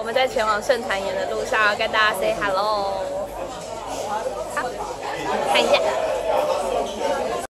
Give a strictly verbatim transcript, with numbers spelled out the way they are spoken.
我们在前往圣坛岩的路上，要跟大家 say hello。好，看一下。